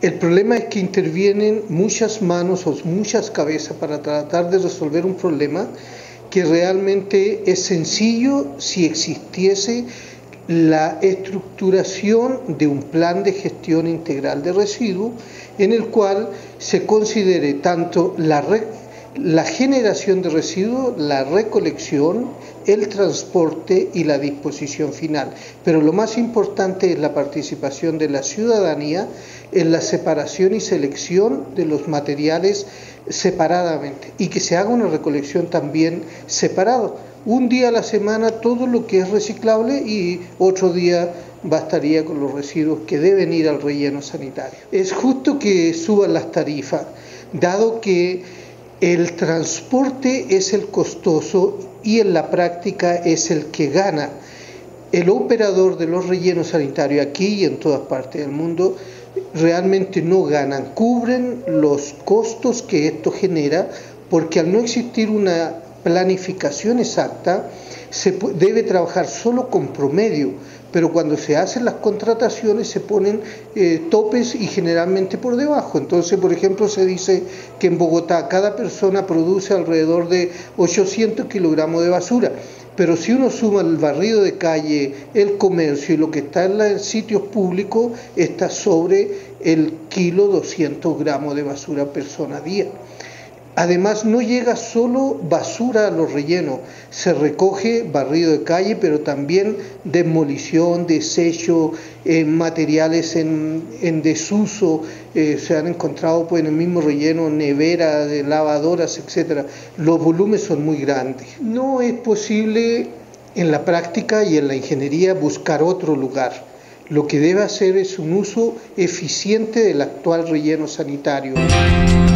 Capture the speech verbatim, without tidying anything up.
El problema es que intervienen muchas manos o muchas cabezas para tratar de resolver un problema que realmente es sencillo si existiese la estructuración de un plan de gestión integral de residuos en el cual se considere tanto la, re, la generación de residuos, la recolección, el transporte y la disposición final. Pero lo más importante es la participación de la ciudadanía en la separación y selección de los materiales separadamente y que se haga una recolección también separada. Un día a la semana todo lo que es reciclable y otro día bastaría con los residuos que deben ir al relleno sanitario. Es justo que suban las tarifas, dado que el transporte es el costoso y en la práctica es el que gana. El operador de los rellenos sanitarios aquí y en todas partes del mundo realmente no ganan, cubren los costos que esto genera porque al no existir una planificación exacta se debe trabajar solo con promedio, pero cuando se hacen las contrataciones se ponen eh, topes y generalmente por debajo. Entonces, por ejemplo, se dice que en Bogotá cada persona produce alrededor de ochocientos kilogramos de basura, pero si uno suma el barrido de calle, el comercio y lo que está en los sitios públicos, está sobre el kilo doscientos gramos de basura persona día. Además, no llega solo basura a los rellenos, se recoge barrido de calle, pero también demolición, desecho, eh, materiales en, en desuso, eh, se han encontrado pues, en el mismo relleno neveras, de lavadoras, etcétera. Los volúmenes son muy grandes. No es posible en la práctica y en la ingeniería buscar otro lugar. Lo que debe hacer es un uso eficiente del actual relleno sanitario.